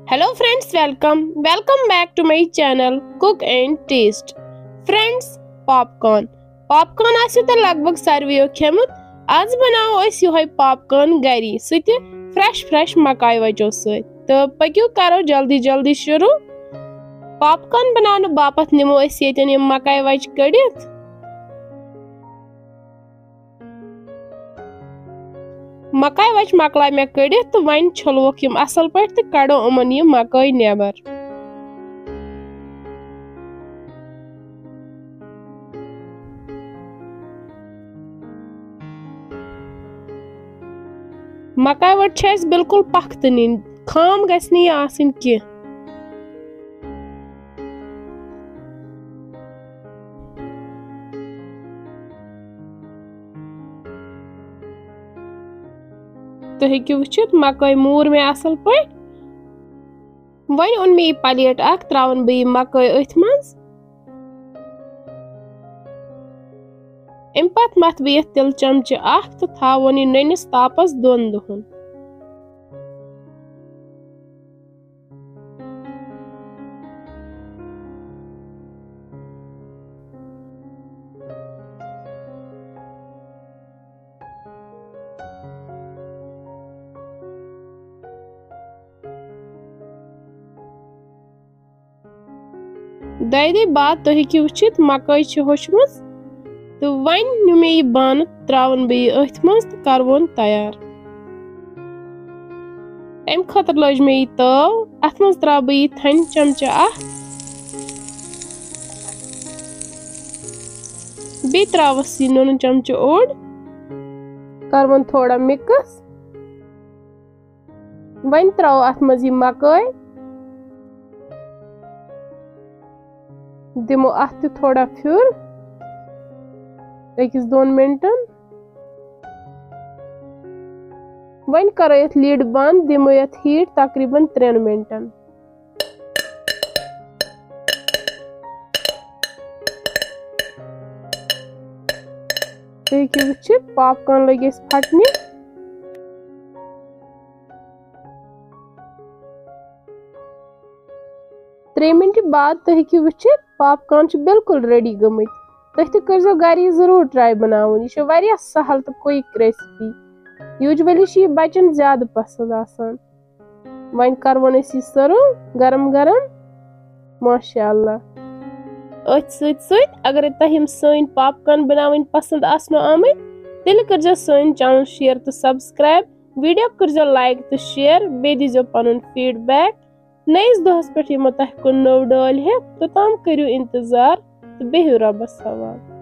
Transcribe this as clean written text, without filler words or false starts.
Hello friends, welcome back to my channel Cook and Taste. Friends, popcorn आसियो त लगभग सारवियो खेमुत आज बनाओ अस योहै पॉपकॉर्न गरी सति फ्रेश मकाई वजो सत तो पक्यू करो जल्दी शुरू। पॉपकॉर्न बनाने बापत निमो अस येतन यम मकाई वज कड़ित मकाई वच मकला मे कड़ित तो वन छलवोक यम असल पट तो कड़ो उमन यम मकाई नेबर। मकाई वट छे बिल्कुल पख्त नीन खाम गस नहीं आसिन की। तो हेक्यू वुचित मकाई मूर में असल पट वन उन मे प्लेट अख त्रावन बे मकाई अथ मज अम पत मथ बे तिल चमचे अख तो थावन ननिस तापस 2 दुहन। दे बाद तो हेक्यू वुचित मकाई होशमज तो वन नुमे यह बान त्रावन बे अथ मज तो करवन तैयार। अम खतर लज मे यह तव अथ मज त्रा बे यह थन चमचे अख बे त्रावस यह नून चमचे ओड करवन थोड़ा मिक्स वन त्राव अथ मज यह मकाई दिमो अथ थोड़ा फ्यूर 1-2 मिनटन वन करो यथ लीड बंद दिमो यथ हीट तकरीबन 3 मिनटन। तो पॉपकॉर्न लगे फटने त्रे मिनट बाद तो हेक्यू वुचित पॉपकॉर्न बिल्कुल रेडी गमित। तुम कर घर जरूर ट्राई बनावन यह वारिया सहल तो क्विक रेसिपी यूजुअली बच्चन ज्यादा पसंद आसान। वन करवन सर्व गरम माशाअल्लाह। अगर तुम सन पॉपकॉर्न बनावन पसंद आसनो आमत तेल कर सन चैनल शेयर तो सब्सक्राइब वीडियो कर लाइक तो शेयर बे दीजो पनुन फीडबैक नईस दोहस पे यमो तह कुन नव डाल है तो तम करियो इंतजार तो बेहियो रब्बस हवाल।